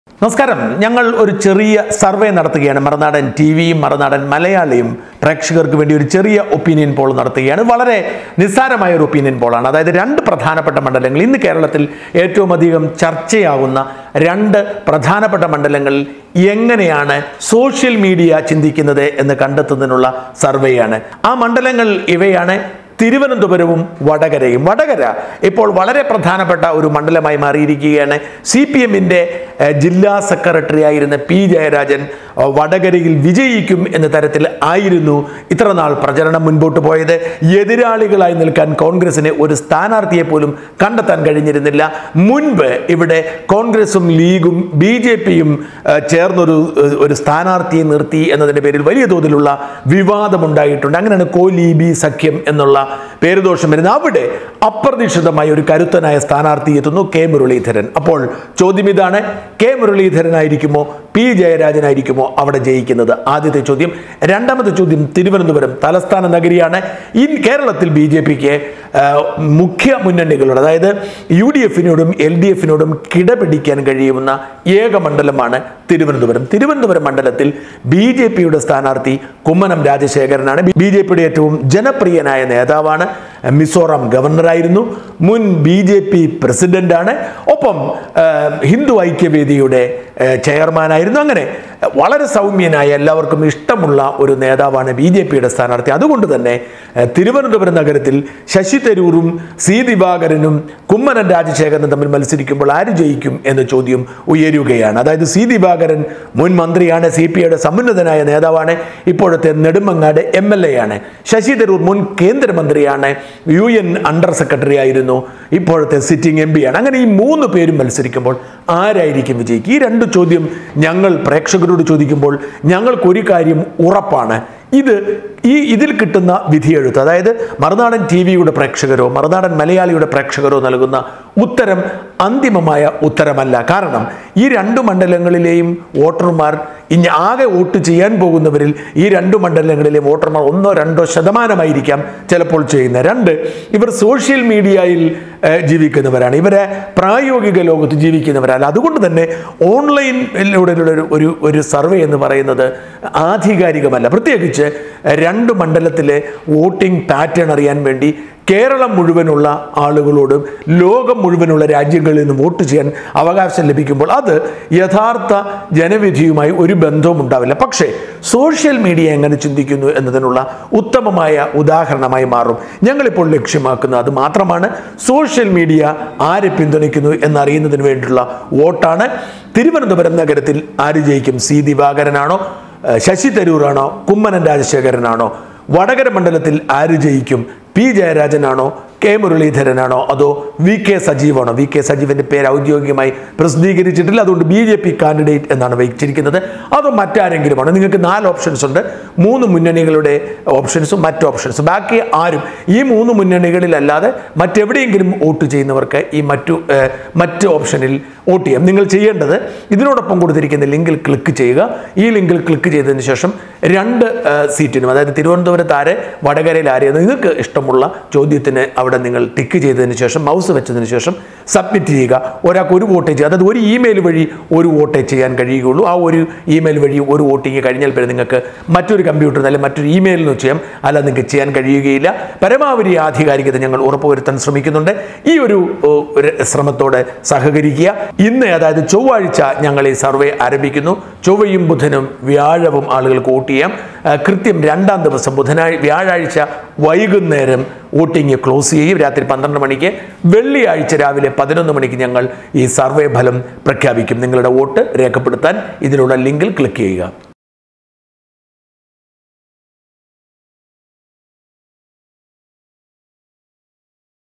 നമസ്കാരം. ഞങ്ങൾ ഒരു ചെറിയ സർവേ നടത്തുകയാണ്. മറുനാടൻ ടിവിയും മറുനാടൻ മലയാളിയും പ്രേക്ഷകർക്ക് വേണ്ടി ഒരു ചെറിയ ഒപ്പീനിയൻ പോൾ നടത്തുകയാണ്. വളരെ നിസ്സാരമായ ഒരു ഒപ്പീനിയൻ പോളാണ്. അതായത് രണ്ട് പ്രധാനപ്പെട്ട മണ്ഡലങ്ങൾ, ഇന്ന് കേരളത്തിൽ ഏറ്റവും അധികം ചർച്ചയാകുന്ന രണ്ട് പ്രധാനപ്പെട്ട മണ്ഡലങ്ങളിൽ എങ്ങനെയാണ് സോഷ്യൽ മീഡിയ ചിന്തിക്കുന്നത് എന്ന് കണ്ടെത്തുന്നതിനുള്ള സർവേയാണ്. ആ മണ്ഡലങ്ങൾ ഇവയാണ്: തിരുവനന്തപുരവും വടകരയും. വടകര ഇപ്പോൾ വളരെ പ്രധാനപ്പെട്ട ഒരു മണ്ഡലമായി മാറിയിരിക്കുകയാണ്. CPM-ന്റെ ജില്ലാ സെക്രട്ടറി ആയിരുന്ന P. ജയരാജൻ വടകരയിൽ വിജയിക്കും എന്ന തരത്തിൽ ആയിരുന്നു ഇത്രനാൾ പ്രചരണം മുൻപോട്ട് പോയത്. എതിരാളികളായി നിൽക്കാൻ കോൺഗ്രസിന് ഒരു സ്ഥാനാർത്ഥിയെ പോലും കണ്ടെത്താൻ കഴിഞ്ഞിരുന്നില്ല. മുൻപ് ഇവിടെ കോൺഗ്രസും ലീഗും BJP-യും ചേർന്നൊരു സ്ഥാനാർത്ഥിയെ നിർത്തി എന്നതിൻ്റെ പേരിൽ വലിയ തോതിലുള്ള വിവാദമുണ്ടായിട്ടുണ്ട്. അങ്ങനെയാണ് കോലീബി സഖ്യം എന്നുള്ള പേരുദോഷം വരുന്നത്. അവിടെ അപ്രതീക്ഷിതമായ ഒരു കരുത്തനായ സ്ഥാനാർത്ഥി എത്തുന്നു, K. മുരളീധരൻ. അപ്പോൾ ചോദ്യം ഇതാണ്: K. മുരളീധരനായിരിക്കുമോ P. ജയരാജനായിരിക്കുമോ അവിടെ ജയിക്കുന്നത്? ആദ്യത്തെ ചോദ്യം. രണ്ടാമത്തെ ചോദ്യം, തിരുവനന്തപുരം തലസ്ഥാന നഗരിയാണ്. കേരളത്തിൽ BJP-ക്ക് മുഖ്യ മുന്നണികളോട്, അതായത് UDF-നോടും LDF-നോടും കിടപിടിക്കാൻ കഴിയുന്ന ഏക മണ്ഡലമാണ് തിരുവനന്തപുരം. തിരുവനന്തപുരം മണ്ഡലത്തിൽ BJP-യുടെ സ്ഥാനാർത്ഥി കുമ്മനം രാജശേഖരനാണ്. BJP-യുടെ ഏറ്റവും ജനപ്രിയനായ നേതാവാണ്. മിസോറാം ഗവർണറായിരുന്നു. മുൻ BJP പ്രസിഡന്റാണ്. ഒപ്പം ഹിന്ദു ഐക്യവേദിയുടെ ചെയർമാനായിരുന്നു. അങ്ങനെ വളരെ സൗമ്യനായ, എല്ലാവർക്കും ഇഷ്ടമുള്ള ഒരു നേതാവാണ് BJP-യുടെ സ്ഥാനാർത്ഥി. അതുകൊണ്ട് തന്നെ തിരുവനന്തപുരം നഗരത്തിൽ ശശി തരൂറും C. ദിവാകരനും കുമ്മനം രാജശേഖരനും തമ്മിൽ മത്സരിക്കുമ്പോൾ ആര് ജയിക്കും എന്ന ചോദ്യം ഉയരുകയാണ്. അതായത് C. ദിവാകരൻ മുൻ മന്ത്രിയാണ്, CPI-യുടെ സമുന്നതനായ നേതാവാണ്, ഇപ്പോഴത്തെ നെടുമങ്ങാട് MLA ആണ്. ശശി തരൂർ മുൻ കേന്ദ്രമന്ത്രിയാണ്, UN അണ്ടർ സെക്രട്ടറി ആയിരുന്നു, ഇപ്പോഴത്തെ സിറ്റിംഗ് MP ആണ്. അങ്ങനെ ഈ മൂന്ന് പേരും മത്സരിക്കുമ്പോൾ ആരായിരിക്കും വിജയിക്കുക? ഈ രണ്ട് ചോദ്യം ഞങ്ങൾ പ്രേക്ഷകരോട് ചോദിക്കുമ്പോൾ ഞങ്ങൾക്കൊരു കാര്യം ഉറപ്പാണ്: ഇതിൽ കിട്ടുന്ന വിധിയെഴുത്ത്, അതായത് മറുനാടൻ TV-യുടെ പ്രേക്ഷകരോ മറുനാടൻ മലയാളിയുടെ പ്രേക്ഷകരോ നൽകുന്ന ഉത്തരം അന്തിമമായ ഉത്തരമല്ല. കാരണം ഈ രണ്ട് മണ്ഡലങ്ങളിലെയും വോട്ടർമാർ, ഇനി ആകെ വോട്ട് ചെയ്യാൻ പോകുന്നവരിൽ ഈ രണ്ട് മണ്ഡലങ്ങളിലെയും വോട്ടർമാർ 1-2% ചിലപ്പോൾ ചെയ്യുന്നത്. രണ്ട്, ഇവർ സോഷ്യൽ മീഡിയയിൽ ജീവിക്കുന്നവരാണ്, ഇവരെ പ്രായോഗിക ലോകത്ത് ജീവിക്കുന്നവരല്ല. അതുകൊണ്ട് തന്നെ ഓൺലൈനിലൂടെയുള്ള ഒരു സർവേ എന്ന് പറയുന്നത് ആധികാരികമല്ല. പ്രത്യേകിച്ച് രണ്ട് മണ്ഡലത്തിലെ വോട്ടിംഗ് പാറ്റേൺ അറിയാൻ വേണ്ടി കേരളം മുഴുവനുള്ള ആളുകളോടും ലോകം മുഴുവനുള്ള രാജ്യങ്ങളിൽ നിന്ന് വോട്ട് ചെയ്യാൻ അവകാശം ലഭിക്കുമ്പോൾ അത് യഥാർത്ഥ ജനവിധിയുമായി ഒരു ബന്ധവും ഉണ്ടാവില്ല. പക്ഷേ സോഷ്യൽ മീഡിയ എങ്ങനെ ചിന്തിക്കുന്നു എന്നതിനുള്ള ഉത്തമമായ ഉദാഹരണമായി മാറും. ഞങ്ങളിപ്പോൾ ലക്ഷ്യമാക്കുന്നത് അത് മാത്രമാണ്: സോഷ്യൽ മീഡിയ ആരെ പിന്തുണയ്ക്കുന്നു എന്നറിയുന്നതിന് വേണ്ടിയുള്ള വോട്ടാണ്. തിരുവനന്തപുരം നഗരത്തിൽ ആര് ജയിക്കും? C. ദിവാകരനാണോ, ശശി തരൂറാണോ, കുമ്മനം രാജശേഖരനാണോ? വടകര മണ്ഡലത്തിൽ ആര് ജയിക്കും? P. ജയരാജനാണോ, K. മുരളീധരനാണോ, അതോ VK സജീവാണോ? VK സജീവിൻ്റെ പേര് ഔദ്യോഗികമായി പ്രസിദ്ധീകരിച്ചിട്ടില്ല, അതുകൊണ്ട് BJP കാൻഡിഡേറ്റ് എന്നാണ് വഹിച്ചിരിക്കുന്നത്. അതോ മറ്റാരെങ്കിലുമാണോ? നിങ്ങൾക്ക് 4 ഓപ്ഷൻസ് ഉണ്ട്. 3 മുന്നണികളുടെ ഓപ്ഷൻസും മറ്റ് ഓപ്ഷൻസും. ബാക്കി ആരും ഈ 3 മുന്നണികളിലല്ലാതെ മറ്റെവിടെയെങ്കിലും വോട്ട് ചെയ്യുന്നവർക്ക് ഈ മറ്റ് ഓപ്ഷനിൽ വോട്ട് ചെയ്യാം. നിങ്ങൾ ചെയ്യേണ്ടത് ഇതിനോടൊപ്പം കൊടുത്തിരിക്കുന്ന ലിങ്കിൽ ക്ലിക്ക് ചെയ്യുക. ഈ ലിങ്കിൽ ക്ലിക്ക് ചെയ്തതിന് ശേഷം 2 സീറ്റിനും, അതായത് തിരുവനന്തപുരത്ത് ആര്, വടകരയിൽ ആര് എന്ന് നിങ്ങൾക്ക് ഇഷ്ടമുള്ള ചോദ്യത്തിന് അവിടെ നിങ്ങൾ ടിക്ക് ചെയ്തതിന് ശേഷം മൗസ് വെച്ചതിന് ശേഷം സബ്മിറ്റ് ചെയ്യുക. ഒരാൾക്ക് ഒരു വോട്ടേ ചെയ്യുക, അതായത് ഒരു ഇമെയിൽ വഴി ഒരു വോട്ടേ ചെയ്യാൻ കഴിയുകയുള്ളൂ. ആ ഒരു ഇമെയിൽ വഴി ഒരു വോട്ടിങ് കഴിഞ്ഞാൽ പിന്നെ നിങ്ങൾക്ക് മറ്റൊരു കമ്പ്യൂട്ടറിൽ അല്ലെങ്കിൽ മറ്റൊരു ഇമെയിലിൽ നിന്ന് ചെയ്യാം, അല്ലാതെ നിങ്ങൾക്ക് ചെയ്യാൻ കഴിയുകയില്ല. പരമാവധി ആധികാരികത ഞങ്ങൾ ഉറപ്പുവരുത്താൻ ശ്രമിക്കുന്നുണ്ട്. ഈ ഒരു ശ്രമത്തോടെ സഹകരിക്കുക. ഇന്ന്, അതായത് ചൊവ്വാഴ്ച, ഞങ്ങൾ ഈ സർവേ ആരംഭിക്കുന്നു. ചൊവ്വയും ബുധനും വ്യാഴവും ആളുകൾക്ക് വോട്ട് ചെയ്യാം. കൃത്യം 2-ാം ദിവസം വ്യാഴാഴ്ച വൈകുന്നേരം വോട്ടിംഗ് ക്ലോസ് ചെയ്യും, രാത്രി 12 മണിക്ക്. വെള്ളിയാഴ്ച രാവിലെ 11 മണിക്ക് ഞങ്ങൾ ഈ സർവേ ഫലം പ്രഖ്യാപിക്കും. നിങ്ങളുടെ വോട്ട് രേഖപ്പെടുത്താൻ ഇതിലുള്ള ലിങ്കിൽ ക്ലിക്ക് ചെയ്യുക.